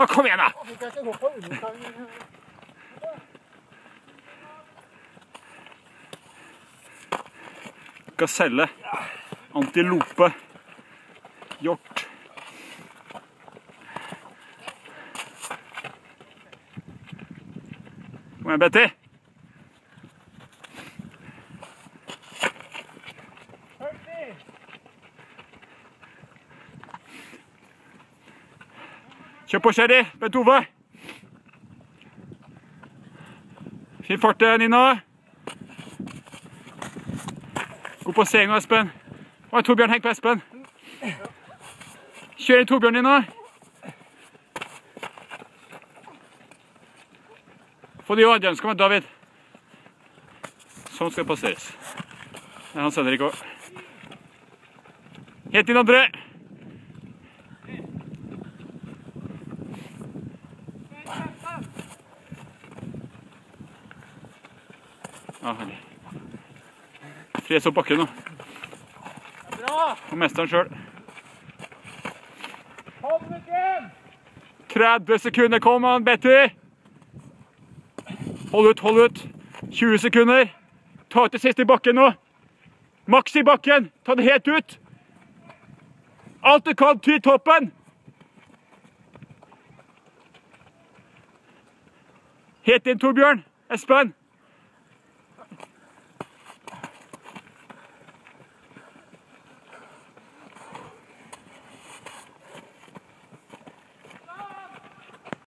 Kom igjen da! Gaselle, antilope, hjort. Kom igjen, Betty. Kjør på, Sherry, Bent Ove. Fin fart, Nina. Gå på seing nå, Espen. Å, Torbjørn, heng på Espen. Kjør inn Torbjørn, Nina. Få de Adrian, så kommer David. Sånn skal det passeres. Det er Hans Henrik også. Helt inn, André. Ja, herlig. Fres opp bakken nå. Og mesteren selv. 30 sekunder, kom an, Betty! Hold ut. 20 sekunder. Ta ut det siste i bakken nå. Maks i bakken. Ta det helt ut. Alt du kan til toppen. Helt inn, Torbjørn. Espen.